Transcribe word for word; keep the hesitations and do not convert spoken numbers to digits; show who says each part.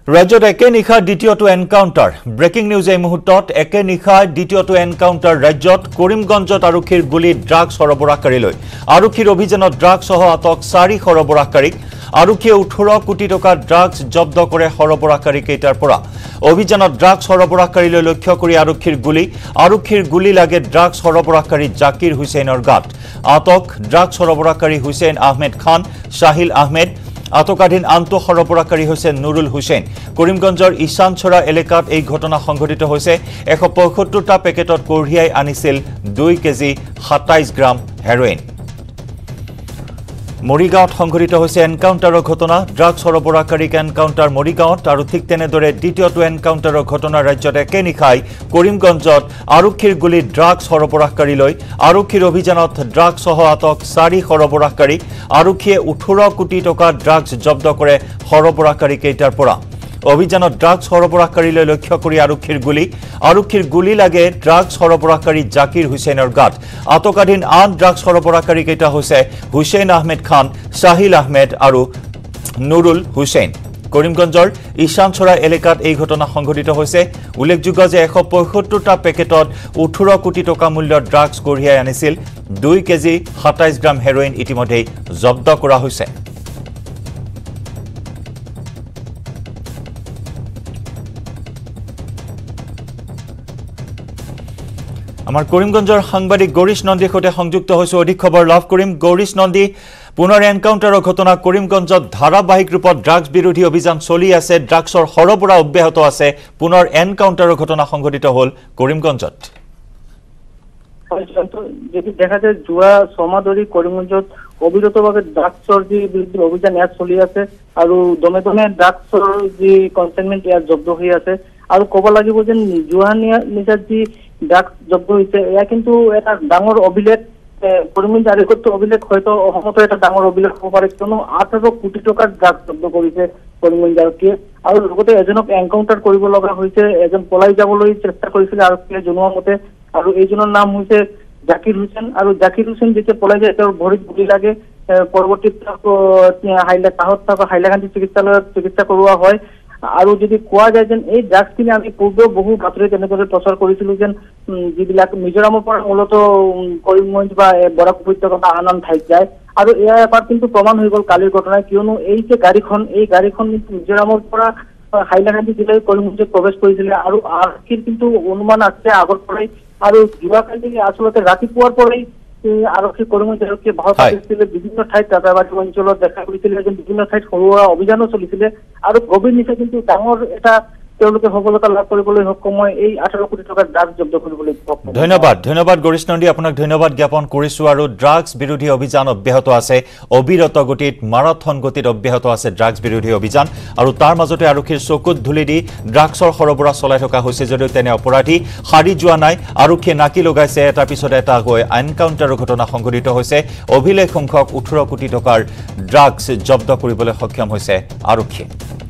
Speaker 1: ৰাজ্যত একে নিশা দ্বিতীয়টো এনকাউণ্টাৰ ব্ৰেকিং নিউজ এই মুহূৰ্তত একে নিশা দ্বিতীয়টো এনকাউণ্টাৰ ৰাজ্যত কৰিমগঞ্জত আৰক্ষীৰ গুলী ড্ৰাগছ সৰবৰাহকাৰীলৈ আৰক্ষীৰ অভিযানত ড্ৰাগছ সহ আটক চাৰি সৰবৰাহকাৰীক আৰক্ষীয়ে ওঠৰ কোটি টকা ড্ৰাগছ জব্দ কৰে সৰবৰাহকাৰী কেইটাৰ পৰা অভিযানত ড্ৰাগছ সৰবৰাহকাৰীলৈ লক্ষ্য কৰি আৰক্ষীৰ গুলী আৰক্ষীৰ গুলী লাগে ড্ৰাগছ সৰবৰাহকাৰী জাকিৰ হুছেইনৰ গাত আটক ড্ৰাগছ সৰবৰাহকাৰী হুছেইন আহমেদ খান শাহিল আহমেদ আটকাধীন আন্ত সৰবৰাহকাৰী হৈছে নুৰুল হুছেইন কৰিমগঞ্জৰ ঈশানছৰা এলেকাত এই ঘটনা সংঘটিত হৈছে এশ পঁয়সত্তৰ টা পেকেটত কঢ়িয়াই আনিছিল দুই কেজি সাতাইশ গ্ৰাম হেৰোইন মৰিগাঁৱত সংঘটিত হৈছে এনকাউণ্টাৰৰ ঘটনা ড্ৰাগছ সৰবৰাহকাৰীক এনকাউণ্টাৰ মৰিগাঁৱত আৰু ঠিক তেনেদৰে দ্বিতীয়টো এনকাউণ্টাৰৰ ঘটনা ৰাজ্যত একে নিশাই কৰিমগঞ্জত আৰক্ষীৰ গুলী ড্ৰাগছ সৰবৰাহকাৰীলৈ আৰক্ষীৰ অভিযানত ড্ৰাগছ সহ আটক চাৰি সৰবৰাহকাৰীক আৰক্ষীয়ে ওঠৰ কোটি টকা ড্ৰাগছ জব্দ কৰে সৰবৰাহকাৰী কেইটাৰ পৰা অভিযানত ড্ৰাগছ সৰবৰাহকাৰীলৈ লক্ষ্য কৰি আৰক্ষীৰ গুলী আৰক্ষীৰ গুলী লাগে ড্ৰাগছ সৰবৰাহকাৰী জাকিৰ হুছেইনৰ গাত আটকাধীন আন ড্ৰাগছ সৰবৰাহকাৰী কেইটা হৈছে হুছেইন আহমেদ খান শাহিল আহমেদ আৰু নুৰুল হুছেইন কৰিমগঞ্জৰ ঈশানছৰা এলেকাত এই ঘটনা সংঘটিত হৈছে উল্লেখযোগ্য যে এশ পঁয়সত্তৰ টা পেকেটত ওঠৰ কোটি টকা মূল্যৰ ড্ৰাগছ কঢ়িয়াই আনিছিল দুই কেজি সাতাইশ গ্ৰাম হেৰোইন ইতিমধ্যে জব্দ কৰা হৈছে আমাৰ কৰিমগঞ্জৰ সাংবাদিক গৌৰীশ নন্দীৰ সৈতে সংযুক্ত হৈছে অধিক খবৰ লাভ কৰিম গৌৰীশ নন্দী পুনৰ এনকাউণ্টাৰৰ ঘটনা কৰিমগঞ্জত ধাৰাবাহিক ৰূপত ড্ৰাগছ বিৰোধী অভিযান চলি আছে ড্ৰাগছৰ সৰবৰাহ অব্যাহত আছে পুনৰ এনকাউণ্টাৰৰ ঘটনা সংঘটিত হ'ল কৰিমগঞ্জত
Speaker 2: যেটি দেখা যায় যোৱা ছমাহ ধৰি কৰিমগঞ্জত অবিৰতভাৱে ড্ৰাগছৰ যি বিৰুদ্ধে অভিযান ইয়াত চলি আছে আৰু দমে দমে ড্ৰাগছৰ যি কনচাইনমেণ্ট ইয়াত জব্দ হৈ আছে আৰু ক'ব লাগিব যে যোৱা নিশাত যি ড্ৰাগছ জব্দ হৈছে এয়া কিন্তু এটা ডাঙৰ অভিলেখ কৰিমগঞ্জ আৰক্ষীৰ অভিলেখ হয়তো অসমতো এটা ডাঙৰ অভিলেখ হ'ব পাৰে কিয়নো আঠৰ কোটি টকাৰ ড্ৰাগছ জব্দ কৰিছে কৰিমগঞ্জ আৰক্ষীয়ে আৰু লগতে এজনক এনকাউণ্টাৰ কৰিব লগা হৈছে এজন পলাই যাবলৈ চেষ্টা কৰিছিলে আৰক্ষীয়ে জনোৱা মতে আৰু এইজনৰ নাম হৈছে জাকিৰ হুছেইন আৰু জাকিৰ হুছেইন যেতিয়া পলাই যায় তেওঁৰ ভৰিত গুলি লাগে পৰৱৰ্তী হাইলা কাহত থকা হাইলাকান্দি চিকিৎসালয়ত চিকিৎসা কৰোৱা হয় আৰু যদি কোৱা যায় যেন এই ড্ৰাগছখিনি আমি পূৰ্বেও বহু বাতৰিত এনেদৰে প্ৰচাৰ কৰিছিলোঁ যেন যিবিলাক মিজোৰামৰ পৰা মূলতঃ কৰিমগঞ্জ বা বৰাক উপত্যকা বা আন আন ঠাইত যায় আৰু এয়া এবাৰ কিন্তু প্ৰমাণ হৈ গ'ল কালিৰ ঘটনাই কিয়নো এই যে গাড়ীখন এই গাড়ীখন মিজোৰামৰ পৰা হাইলাকান্দি জিলাৰ কৰিমগঞ্জত প্ৰৱেশ কৰিছিলে আৰু আৰক্ষীৰ কিন্তু অনুমান আছে আগৰ পৰাই আৰু যোৱাকালি আচলতে ৰাতিপুৱাৰ পৰাই আৰক্ষী কৰিমগঞ্জ আৰক্ষীয়ে বাহৰ পাতিছিলে বিভিন্ন ঠাইত ৰাজাবাৰী অঞ্চলত দেখা গৈছিলে যে বিভিন্ন ঠাইত সৰুৱা অভিযানো চলিছিলে আৰু গভীৰ নিশা কিন্তু ডাঙৰ এটা তেওঁলোকে সফলতা লাভ কৰিবলৈ সক্ষম হয় এই আঠৰ কোটি টকাৰ ড্ৰাগছ জব্দ কৰিবলৈ
Speaker 1: ধন্যবাদ ধন্যবাদ গৌৰীশ নন্দী আপোনাক ধন্যবাদ জ্ঞাপন কৰিছো আৰু ড্ৰাগছ বিৰোধী অভিযান অব্যাহত আছে অবিৰত গতিত মাৰাথন গতিত অব্যাহত আছে ড্ৰাগছ বিৰোধী অভিযান আৰু তাৰ মাজতে আৰক্ষীৰ চকুত ধুলি দি ড্ৰাগছৰ সৰবৰাহ চলাই থকা হৈছে যদিও তেনে অপৰাধী সাৰি যোৱা নাই আৰক্ষীয়ে নাকি লগাইছে এটাৰ পিছত এটা হৈ এনকাউণ্টাৰৰ ঘটনা সংঘটিত হৈছে অভিলেখ সংখ্যক ওঠৰ কোটি টকাৰ ড্ৰাগছ জব্দ কৰিবলৈ সক্ষম হৈছে আৰক্ষীয়ে